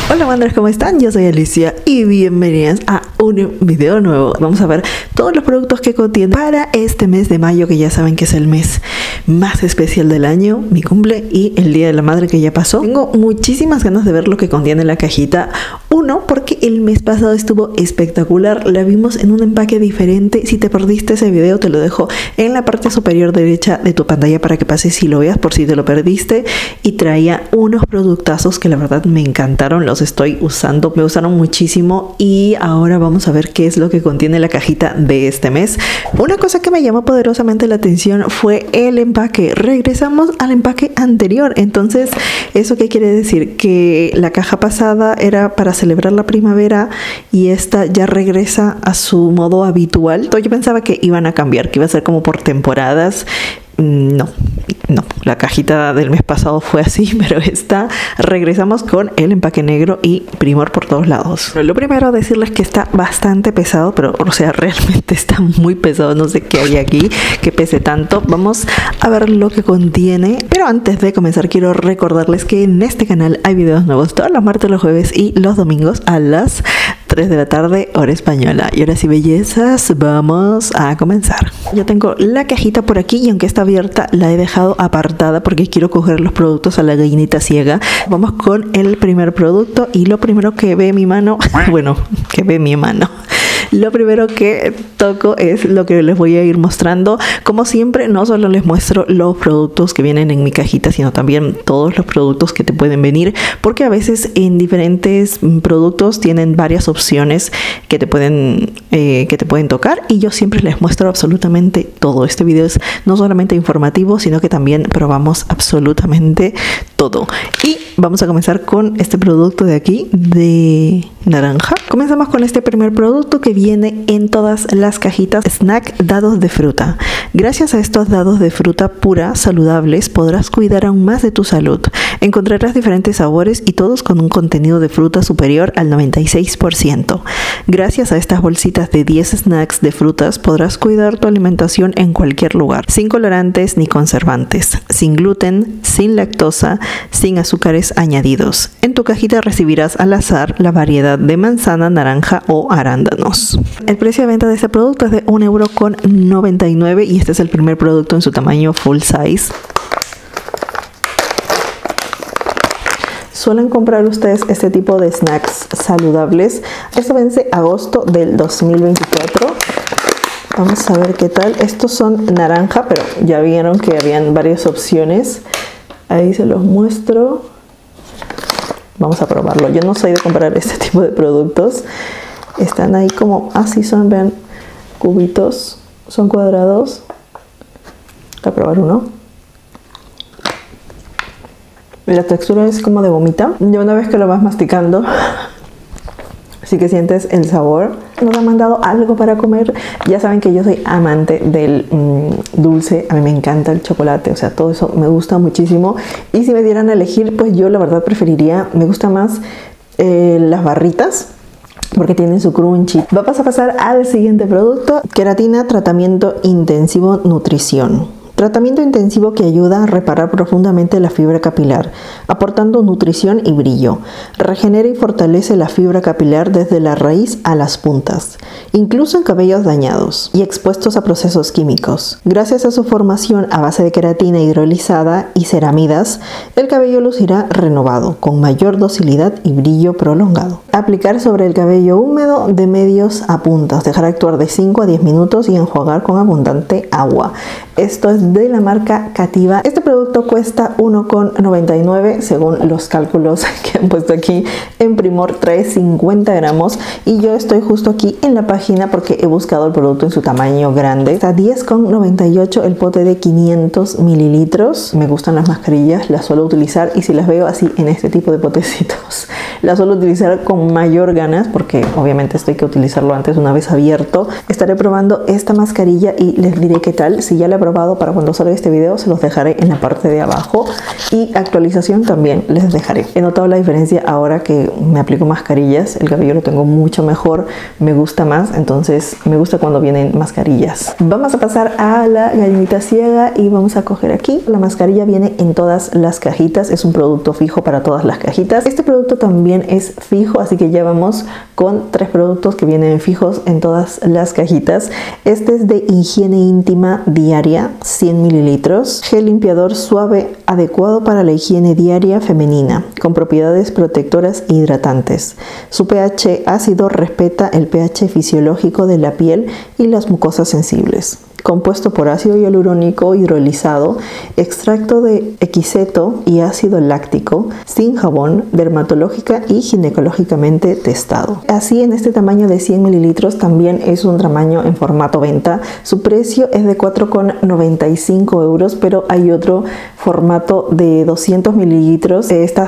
Hola Wanderers, ¿cómo están? Yo soy Alicia y bienvenidas a un video nuevo. Vamos a ver todos los productos que contiene para este mes de mayo, que ya saben que es el mes más especial del año, mi cumple y el Día de la Madre que ya pasó. Tengo muchísimas ganas de ver lo que contiene la cajita. Uno, porque el mes pasado estuvo espectacular, la vimos en un empaque diferente. Si te perdiste ese video, te lo dejo en la parte superior derecha de tu pantalla para que pases y lo veas por si te lo perdiste. Y traía unos productazos que la verdad me encantaron, los estoy usando, me gustaron muchísimo. Y ahora vamos a ver qué es lo que contiene la cajita de este mes. Una cosa que me llamó poderosamente la atención fue el empaque. Regresamos al empaque anterior. Entonces, ¿eso qué quiere decir? Que la caja pasada era para celebrar la primavera y esta ya regresa a su modo habitual. Yo pensaba que iban a cambiar, que iba a ser como por temporadas. No, la cajita del mes pasado fue así, pero esta regresamos con el empaque negro y Primor por todos lados. Lo primero, decirles que está bastante pesado, pero o sea, realmente está muy pesado. No sé qué hay aquí que pese tanto. Vamos a ver lo que contiene, pero antes de comenzar quiero recordarles que en este canal hay videos nuevos todos los martes, los jueves y los domingos a las 3 de la tarde, hora española. Y ahora sí, bellezas, vamos a comenzar. Yo tengo la cajita por aquí y aunque está abierta, la he dejado apartada porque quiero coger los productos a la gallinita ciega. Vamos con el primer producto y lo primero que ve mi mano, bueno, que ve mi mano. Lo primero que toco es lo que les voy a ir mostrando. Como siempre, no solo les muestro los productos que vienen en mi cajita, sino también todos los productos que te pueden venir, porque a veces en diferentes productos tienen varias opciones que te pueden tocar, y yo siempre les muestro absolutamente todo. Este video es no solamente informativo, sino que también probamos absolutamente todo. Y vamos a comenzar con este producto de aquí, de naranja. Comenzamos con este primer producto que viene en todas las cajitas: snack dados de fruta. Gracias a estos dados de fruta pura saludables podrás cuidar aún más de tu salud. Encontrarás diferentes sabores y todos con un contenido de fruta superior al 96%. Gracias a estas bolsitas de 10 snacks de frutas podrás cuidar tu alimentación en cualquier lugar, sin colorantes ni conservantes, sin gluten, sin lactosa, sin azúcares añadidos. En tu cajita recibirás al azar la variedad de manzana, naranja o arándanos. El precio de venta de este producto es de 1,99 € y este es el primer producto en su tamaño full size. ¿Suelen comprar ustedes este tipo de snacks saludables? Esto vence agosto del 2024. Vamos a ver qué tal. Estos son naranja, pero ya vieron que habían varias opciones. Ahí se los muestro. Vamos a probarlo. Yo no soy de comprar este tipo de productos. Están ahí como así son, vean, cubitos, son cuadrados. Voy a probar uno. La textura es como de gomita. Y una vez que lo vas masticando, sí que sientes el sabor. Nos han mandado algo para comer. Ya saben que yo soy amante del dulce. A mí me encanta el chocolate, o sea, todo eso me gusta muchísimo. Y si me dieran a elegir, pues yo la verdad preferiría, me gusta más las barritas, porque tienen su crunchy. Vamos a pasar al siguiente producto: queratina tratamiento intensivo nutrición. Tratamiento intensivo que ayuda a reparar profundamente la fibra capilar, aportando nutrición y brillo. Regenera y fortalece la fibra capilar desde la raíz a las puntas, incluso en cabellos dañados y expuestos a procesos químicos. Gracias a su formación a base de queratina hidrolizada y ceramidas, el cabello lucirá renovado, con mayor docilidad y brillo prolongado. Aplicar sobre el cabello húmedo de medios a puntas, dejar actuar de 5 a 10 minutos y enjuagar con abundante agua. Esto es de la marca Cativa. Este producto cuesta 1,99 € según los cálculos que han puesto aquí en Primor. Trae 50 gramos y yo estoy justo aquí en la página porque he buscado el producto en su tamaño grande. Está 10,98 € el pote de 500 mililitros. Me gustan las mascarillas, las suelo utilizar, y si las veo así en este tipo de potecitos, las suelo utilizar con mayor ganas porque obviamente esto hay que utilizarlo antes una vez abierto. Estaré probando esta mascarilla y les diré qué tal. Si ya la he probado, para cuando salga este video se los dejaré en la parte de abajo, y actualización también les dejaré. He notado la diferencia ahora que me aplico mascarillas, el cabello lo tengo mucho mejor, me gusta más, entonces me gusta cuando vienen mascarillas. Vamos a pasar a la gallinita ciega y vamos a coger aquí. La mascarilla viene en todas las cajitas, es un producto fijo para todas las cajitas. Este producto también es fijo, así que ya vamos con 3 productos que vienen fijos en todas las cajitas. Este es de higiene íntima diaria, 100 mililitros, gel limpiador suave adecuado para la higiene diaria femenina, con propiedades protectoras e hidratantes. Su pH ácido respeta el pH fisiológico de la piel y las mucosas sensibles. Compuesto por ácido hialurónico hidrolizado, extracto de equiseto y ácido láctico, sin jabón, dermatológica y ginecológicamente testado. Así, en este tamaño de 100 mililitros también es un tamaño en formato venta. Su precio es de 4,95 euros, pero hay otro formato de 200 mililitros, está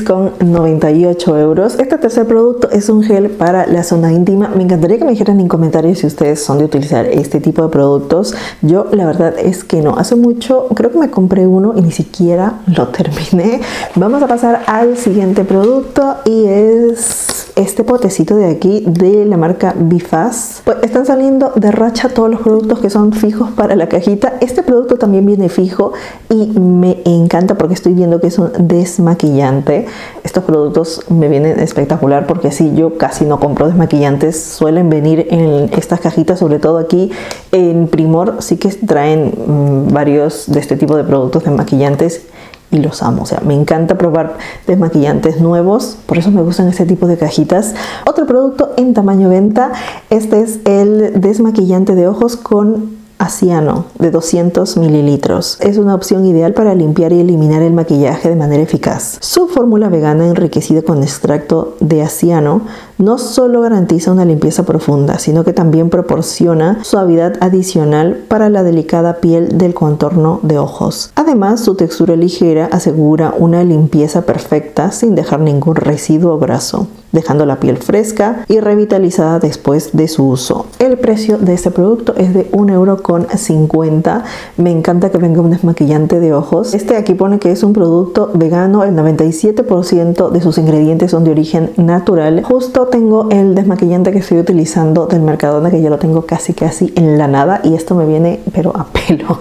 6,98 euros. Este tercer producto es un gel para la zona íntima. Me encantaría que me dijeran en comentarios si ustedes son de utilizar este tipo de productos. Yo la verdad es que no. Hace mucho creo que me compré uno y ni siquiera lo terminé. Vamos a pasar al siguiente producto y es este potecito de aquí de la marca Bifaz. Pues están saliendo de racha todos los productos que son fijos para la cajita. Este producto también viene fijo y me encanta porque estoy viendo que es un desmaquillante. Estos productos me vienen espectacular porque sí, yo casi no compro desmaquillantes. Suelen venir en estas cajitas, sobre todo aquí en Primor, sí que traen varios de este tipo de productos desmaquillantes y los amo. O sea, me encanta probar desmaquillantes nuevos, por eso me gustan este tipo de cajitas. Otro producto en tamaño venta, este es el desmaquillante de ojos con Asiano de 200 mililitros. Es una opción ideal para limpiar y eliminar el maquillaje de manera eficaz. Su fórmula vegana enriquecida con extracto de Asiano no solo garantiza una limpieza profunda, sino que también proporciona suavidad adicional para la delicada piel del contorno de ojos. Además, su textura ligera asegura una limpieza perfecta sin dejar ningún residuo graso, dejando la piel fresca y revitalizada después de su uso. El precio de este producto es de 1,50 €. Me encanta que venga un desmaquillante de ojos. Este aquí pone que es un producto vegano, el 97% de sus ingredientes son de origen natural. Justo tengo el desmaquillante que estoy utilizando del Mercadona, que ya lo tengo casi en la nada, y esto me viene pero a pelo.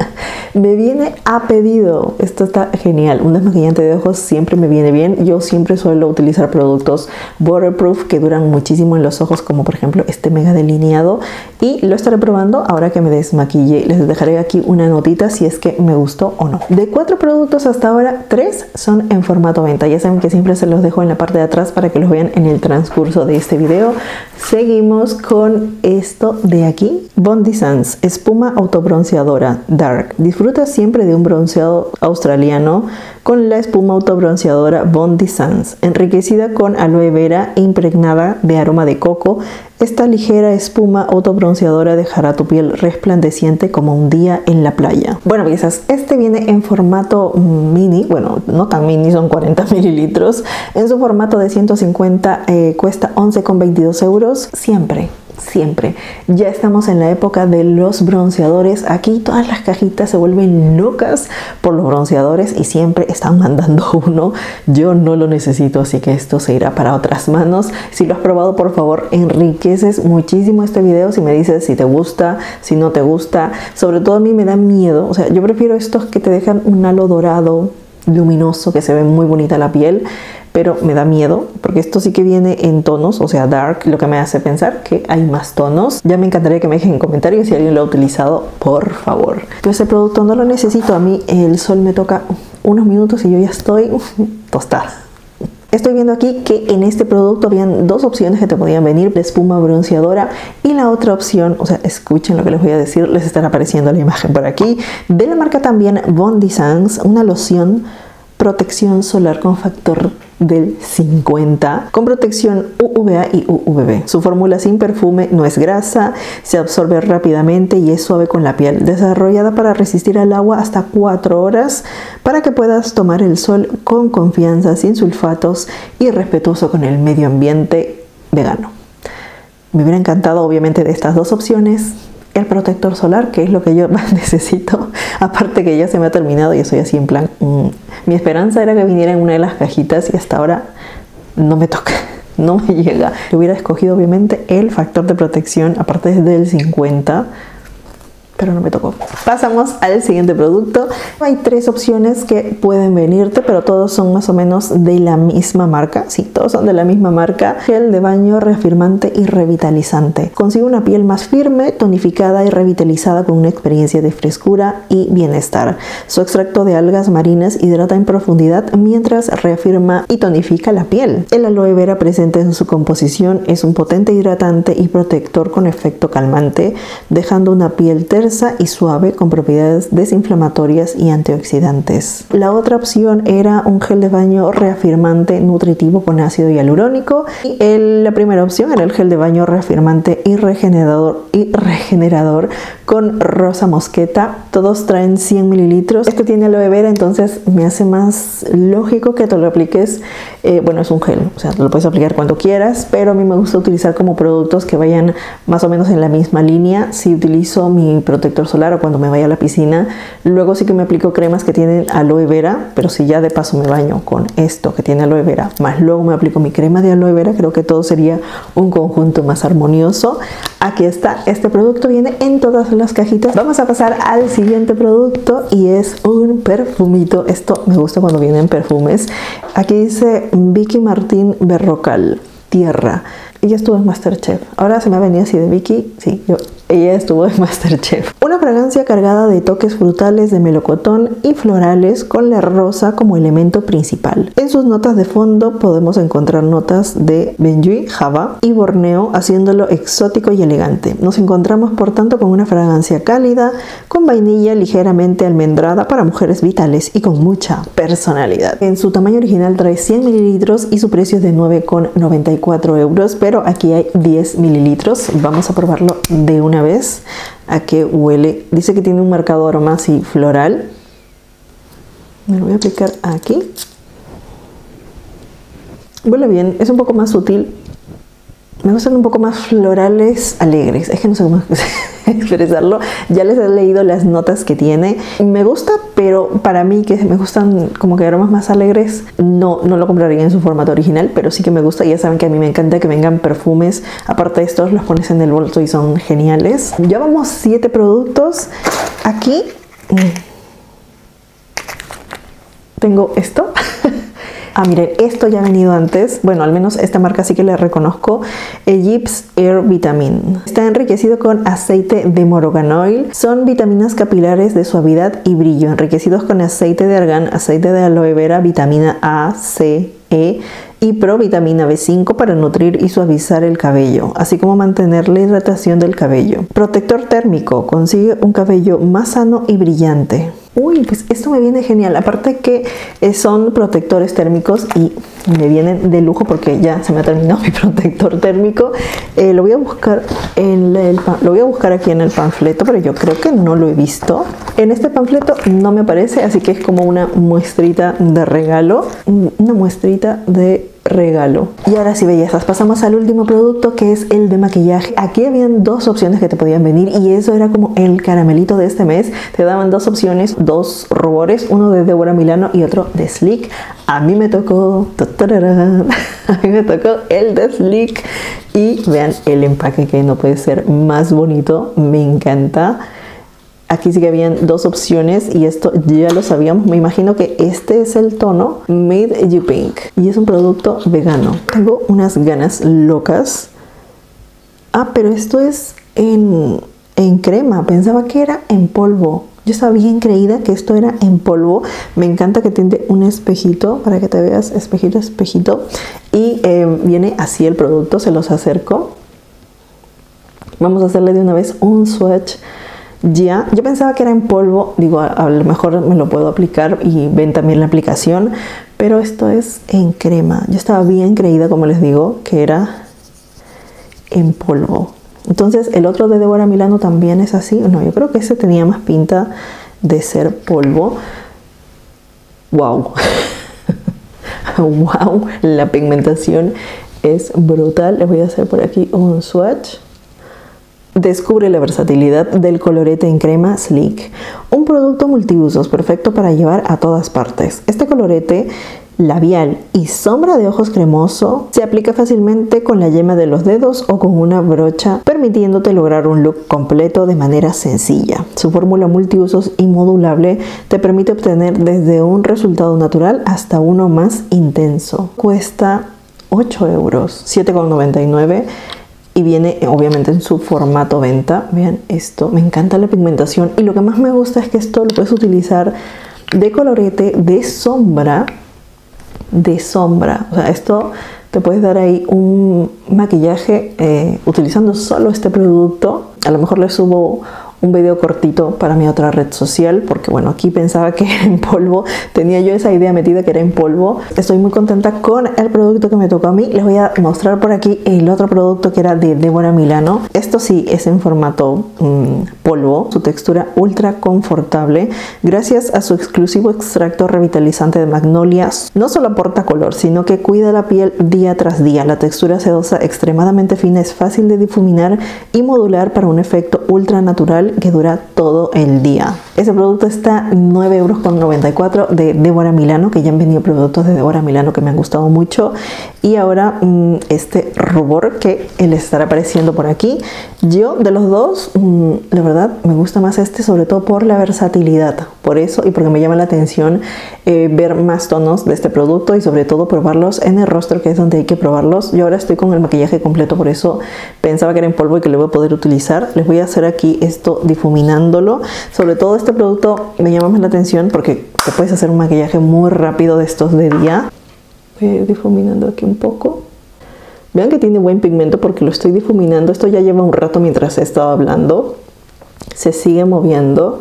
Me viene a pedido. Esto está genial. Un desmaquillante de ojos siempre me viene bien. Yo siempre suelo utilizar productos waterproof que duran muchísimo en los ojos, como por ejemplo este mega delineado, y lo estaré probando ahora que me desmaquille. Les dejaré aquí una notita si es que me gustó o no. De 4 productos hasta ahora, 3 son en formato venta. Ya saben que siempre se los dejo en la parte de atrás para que los vean en el transcurso de este video. Seguimos con esto de aquí. Bondi Sands espuma autobronceadora Dark. Disfruta siempre de un bronceado australiano con la espuma autobronceadora Bondi Sands, enriquecida con aloe vera e impregnada de aroma de coco. Esta ligera espuma autobronceadora dejará tu piel resplandeciente como un día en la playa. Bueno, bellezas, este viene en formato mini, bueno, no tan mini, son 40 mililitros. En su formato de 150 cuesta 11,22 €. Siempre. Ya estamos en la época de los bronceadores. Aquí todas las cajitas se vuelven locas por los bronceadores y siempre están mandando uno. Yo no lo necesito, así que esto se irá para otras manos. Si lo has probado, por favor, enriqueces muchísimo este video si me dices si te gusta, si no te gusta. Sobre todo a mí me da miedo. O sea, yo prefiero estos que te dejan un halo dorado, luminoso, que se ve muy bonita la piel. Pero me da miedo porque esto sí que viene en tonos, o sea, dark, lo que me hace pensar que hay más tonos. Ya me encantaría que me dejen en comentarios si alguien lo ha utilizado, por favor. Yo ese producto no lo necesito, a mí el sol me toca unos minutos y yo ya estoy tostada. Estoy viendo aquí que en este producto habían 2 opciones que te podían venir, la espuma bronceadora y la otra opción, o sea, escuchen lo que les voy a decir, les estará apareciendo la imagen por aquí, de la marca también Bondi Sands, una loción protección solar con factor del 50 con protección UVA y UVB. Su fórmula sin perfume, no es grasa, se absorbe rápidamente y es suave con la piel, desarrollada para resistir al agua hasta 4 horas para que puedas tomar el sol con confianza, sin sulfatos y respetuoso con el medio ambiente, vegano. Me hubiera encantado obviamente de estas 2 opciones el protector solar, que es lo que yo más necesito. Aparte que ya se me ha terminado y estoy así en plan... Mi esperanza era que viniera en una de las cajitas y hasta ahora no me toca. No me llega. Yo hubiera escogido obviamente el factor de protección, aparte es del 50, pero no me tocó. Pasamos al siguiente producto. Hay 3 opciones que pueden venirte, pero todos son más o menos de la misma marca. Sí, todos son de la misma marca. Gel de baño reafirmante y revitalizante. Consigue una piel más firme, tonificada y revitalizada con una experiencia de frescura y bienestar. Su extracto de algas marinas hidrata en profundidad mientras reafirma y tonifica la piel. El aloe vera presente en su composición es un potente hidratante y protector con efecto calmante, dejando una piel tersa y suave con propiedades desinflamatorias y antioxidantes. La otra opción era un gel de baño reafirmante nutritivo con ácido hialurónico y la primera opción era el gel de baño reafirmante y regenerador con rosa mosqueta. Todos traen 100 mililitros. Este tiene aloe vera, entonces me hace más lógico que te lo apliques. Bueno, es un gel, o sea, lo puedes aplicar cuando quieras, pero a mí me gusta utilizar como productos que vayan más o menos en la misma línea. Si utilizo mi protector solar o cuando me vaya a la piscina, luego sí que me aplico cremas que tienen aloe vera, pero si ya de paso me baño con esto que tiene aloe vera, más luego me aplico mi crema de aloe vera, creo que todo sería un conjunto más armonioso. Aquí está, este producto viene en todas las cajitas. Vamos a pasar al siguiente producto y es un perfumito. Esto me gusta cuando vienen perfumes. Aquí dice Vicky Martín Berrocal, Tierra. Ella estuvo en MasterChef. Ahora se me ha venido así de Vicky. Sí, ella estuvo en MasterChef. Una fragancia cargada de toques frutales de melocotón y florales con la rosa como elemento principal. En sus notas de fondo podemos encontrar notas de Benjuí, Java y Borneo, haciéndolo exótico y elegante. Nos encontramos por tanto con una fragancia cálida, con vainilla ligeramente almendrada para mujeres vitales y con mucha personalidad. En su tamaño original trae 100 mililitros y su precio es de 9,94 euros, pero aquí hay 10 mililitros. Vamos a probarlo de una vez a qué huele. Dice que tiene un marcado aroma así floral. Me lo voy a aplicar aquí. Huele bien, es un poco más sutil. Me gustan un poco más florales, alegres. Es que no sé cómo expresarlo. Ya les he leído las notas que tiene. Me gusta, pero para mí que me gustan como que aromas más alegres, no lo compraría en su formato original, pero sí que me gusta. Ya saben que a mí me encanta que vengan perfumes. Aparte de estos, los pones en el bolso y son geniales. Ya vamos 7 productos. Aquí tengo esto. Ah, miren, esto ya ha venido antes. Bueno, al menos esta marca sí que la reconozco. Egypt's Air Vitamin. Está enriquecido con aceite de Morocanoil. Son vitaminas capilares de suavidad y brillo, enriquecidos con aceite de argán, aceite de aloe vera, vitamina A, C, E y provitamina B5 para nutrir y suavizar el cabello, así como mantener la hidratación del cabello. Protector térmico. Consigue un cabello más sano y brillante. Uy, pues esto me viene genial. Aparte que son protectores térmicos y me vienen de lujo porque ya se me ha terminado mi protector térmico. Lo voy a buscar aquí en el panfleto, pero yo creo que no lo he visto. En este panfleto no me aparece, así que es como una muestrita de regalo. Una muestrita de regalo. Y ahora sí, bellezas, pasamos al último producto, que es el de maquillaje. Aquí habían 2 opciones que te podían venir y eso era como el caramelito de este mes. Te daban 2 opciones, 2 rubores, uno de Deborah Milano y otro de Sleek. A mí me tocó el de Sleek y vean el empaque, que no puede ser más bonito. Me encanta. Aquí sí que habían 2 opciones y esto ya lo sabíamos. Me imagino que este es el tono Made You Pink y es un producto vegano. Tengo unas ganas locas. Ah, pero esto es en crema. Pensaba que era en polvo. Yo estaba bien creída que esto era en polvo. Me encanta que tiene un espejito para que te veas, espejito, espejito. Y viene así el producto, se los acerco. Vamos a hacerle de una vez un swatch. Ya, yo pensaba que era en polvo, digo, a lo mejor me lo puedo aplicar y ven también la aplicación, pero esto es en crema. Yo estaba bien creída, como les digo, que era en polvo. Entonces el otro de Deborah Milano también es así. No, yo creo que ese tenía más pinta de ser polvo. Wow. Wow, la pigmentación es brutal. Les voy a hacer por aquí un swatch. Descubre la versatilidad del colorete en crema Sleek, un producto multiusos perfecto para llevar a todas partes. Este colorete labial y sombra de ojos cremoso se aplica fácilmente con la yema de los dedos o con una brocha, permitiéndote lograr un look completo de manera sencilla. Su fórmula multiusos y modulable te permite obtener desde un resultado natural hasta uno más intenso. Cuesta 8 euros, 7,99 y viene obviamente en su formato venta. Vean esto, me encanta la pigmentación y lo que más me gusta es que esto lo puedes utilizar de colorete, de sombra. O sea, esto te puedes dar ahí un maquillaje utilizando solo este producto. A lo mejor le subo un video cortito para mi otra red social, porque bueno, aquí pensaba que era en polvo, tenía yo esa idea metida que era en polvo. Estoy muy contenta con el producto que me tocó a mí. Les voy a mostrar por aquí el otro producto que era de Deborah Milano. Esto sí es en formato polvo, su textura ultra confortable, gracias a su exclusivo extracto revitalizante de magnolia. No solo aporta color, sino que cuida la piel día tras día. La textura sedosa extremadamente fina es fácil de difuminar y modular para un efecto ultra natural que dura todo el día. Este producto está 9,94 € de Deborah Milano, que ya han venido productos de Deborah Milano que me han gustado mucho. Y ahora este rubor que les estará apareciendo por aquí. Yo de los dos, la verdad me gusta más este, sobre todo por la versatilidad, por eso y porque me llama la atención ver más tonos de este producto y sobre todo probarlos en el rostro, que es donde hay que probarlos. Yo ahora estoy con el maquillaje completo, por eso pensaba que era en polvo y que lo voy a poder utilizar. Les voy a hacer aquí esto difuminándolo. Sobre todo este producto me llama más la atención porque te puedes hacer un maquillaje muy rápido de estos de día. Voy a ir difuminando aquí un poco. Vean que tiene buen pigmento porque lo estoy difuminando. Esto ya lleva un rato mientras he estado hablando. Se sigue moviendo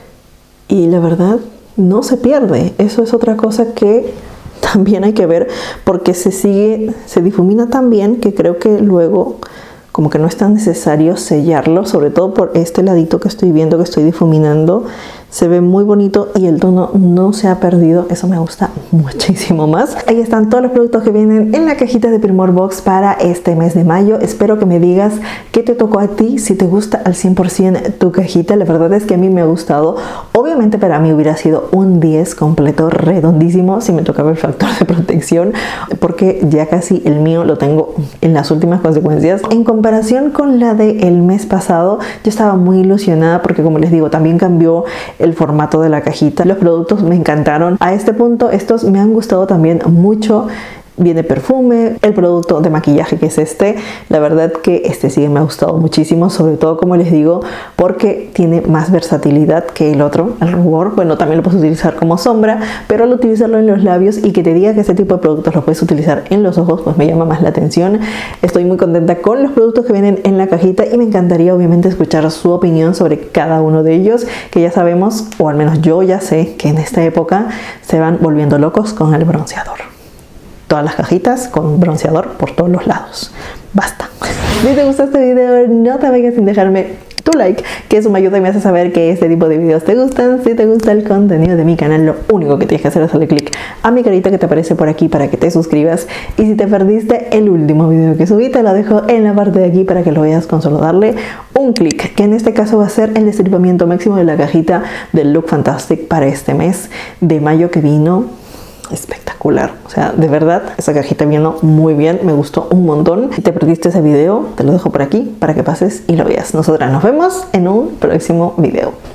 y la verdad no se pierde. Eso es otra cosa que también hay que ver, porque se difumina tan bien que creo que luego como que no es tan necesario sellarlo, sobre todo por este ladito que estoy viendo que estoy difuminando. Se ve muy bonito y el tono no se ha perdido. Eso me gusta muchísimo más. Ahí están todos los productos que vienen en la cajita de Primor Box para este mes de mayo. Espero que me digas qué te tocó a ti, si te gusta al 100% tu cajita. La verdad es que a mí me ha gustado. Obviamente para mí hubiera sido un 10 completo, redondísimo, si me tocaba el factor de protección, porque ya casi el mío lo tengo en las últimas consecuencias. En comparación con la del mes pasado, yo estaba muy ilusionada porque, como les digo, también cambió el formato de la cajita. Los productos me encantaron. A este punto estos me han gustado también mucho. Viene perfume, el producto de maquillaje que es este. La verdad que este sí me ha gustado muchísimo, sobre todo, como les digo, porque tiene más versatilidad que el otro, el rubor. Bueno, también lo puedes utilizar como sombra, pero al utilizarlo en los labios y que te diga que este tipo de productos los puedes utilizar en los ojos, pues me llama más la atención. Estoy muy contenta con los productos que vienen en la cajita y me encantaría obviamente escuchar su opinión sobre cada uno de ellos, que ya sabemos, o al menos yo ya sé, que en esta época se van volviendo locos con el bronceador. Todas las cajitas con bronceador por todos los lados. Basta. Si te gustó este video, no te vayas sin dejarme tu like, que eso me ayuda y me hace saber que este tipo de videos te gustan. Si te gusta el contenido de mi canal, lo único que tienes que hacer es darle click a mi carita que te aparece por aquí para que te suscribas. Y si te perdiste el último video que subí, te lo dejo en la parte de aquí para que lo veas con solo darle un clic, que en este caso va a ser el destripamiento máximo de la cajita del Look Fantastic para este mes de mayo que vino espectacular. O sea, de verdad, esa cajita vino muy bien, me gustó un montón. Si te perdiste ese video, te lo dejo por aquí para que pases y lo veas. Nosotras nos vemos en un próximo video.